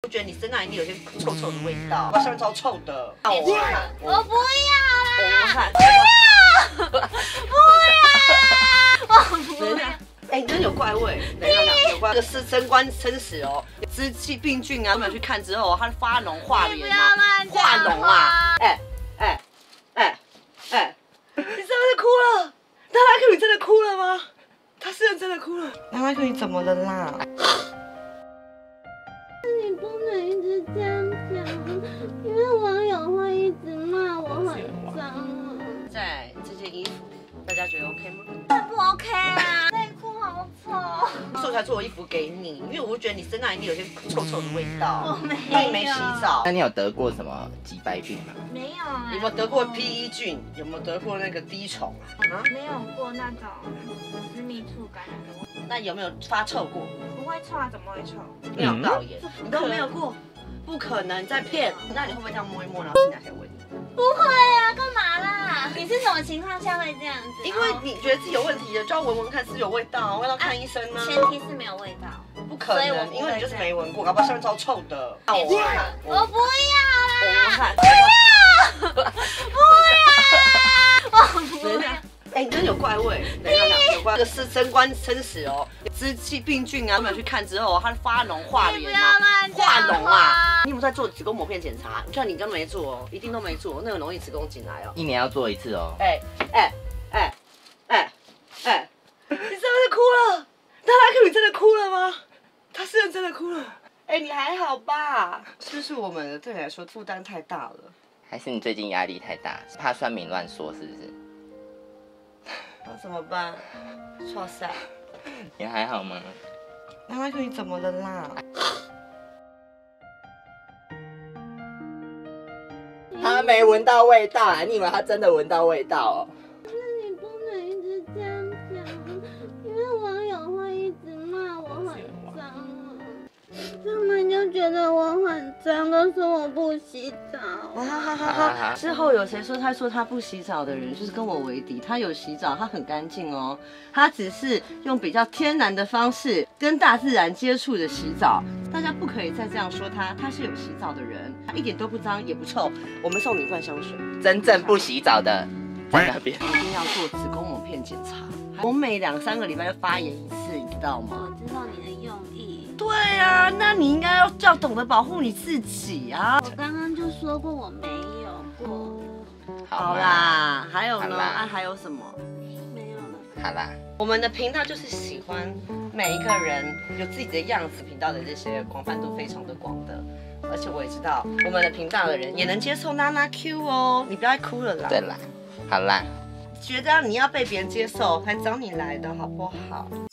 觉得你身上一定有些臭臭的味道，我身上超臭的。 我不要啦！ 我看， 不要！ 哎，你真的有怪味。等一下，有怪，这个是升官生死哦，支气病菌啊，他们去看之后，它发脓化不脓啊， 要乱化脓啊，你是不是哭了？拉拉克，你真的哭了吗？他是真的哭了。拉拉克，你怎么了啦？ 你不能一直这样讲，因为网友会一直骂我很脏啊。 在这件衣服，大家觉得 OK 吗？ 这不 OK 啊，内裤好丑。 所以我才做衣服给你，因为我觉得你身上一定有些臭臭的味道。 我没有， 因为你没洗澡。 那你有得过什么几白病吗？ 没有啊。 你有没有得过 PE 菌？有没有得过那个滴虫啊？ 没有过那种私密处感染的问题。 那有没有发臭过？ 不会臭啊，怎么会臭？ 尿道炎，你都没有过？不可能，你在骗。那你会不会这样摸一摸，然后指甲先闻？ 不会啊，干嘛啦？你是什么情况下会这样子？ 因为你觉得自己有问题的，就要闻闻看是不是有味道，味道看医生呢。 前提是没有味道。 不可能，因为你就是没闻过，搞不好上面超臭的。 我不要啦！ 我看， 不要！ 哎，你真的有怪味。等一下，有怪，这个是升官生死哦，支气病菌啊，他们去看之后，它发脓化脓啊，化脓啊。你有没有在做子宫膜片检查？你看你根本没做哦，一定都没做，那个容易子宫颈癌哦。 一年要做一次哦。 你是不是哭了？拉拉克，你真的哭了吗？他是真的哭了。哎，你还好吧？是不是我们对你来说负担太大了？ 还是你最近压力太大，怕酸民乱说是不是？ 那怎么办？哇塞， 你还好吗？ 拉拉克，你怎么了啦？ 他没闻到味道啊！你以为他真的闻到味道哦？ 你不能一直这样讲，因为网友会一直骂我很脏啊。他们就觉得我很脏，都说我不洗澡。 之后有谁说他不洗澡的人就是跟我为敌？他有洗澡，他很干净哦。他只是用比较天然的方式跟大自然接触的洗澡。大家不可以再这样说他是有洗澡的人，他一点都不脏也不臭。我们送你一罐香水。 真正不洗澡的在那边。 一定要做子宫膜片检查，我每2、3个礼拜就发炎一次，你知道吗？ 我知道你的用意。 对啊，那你应该要懂得保护你自己啊。 我刚刚就说过我没有过。 好啦，还有呢？ 好啦啊，还有什么？ 没有了。 好啦， 我们的频道就是喜欢每一个人有自己的样子，频道的这些广泛度非常的广的，而且我也知道我们的频道的人也能接受娜娜 Q 哦，你不要再哭了啦。 对啦，好啦。 觉得你要被别人接受才找你来的好不好？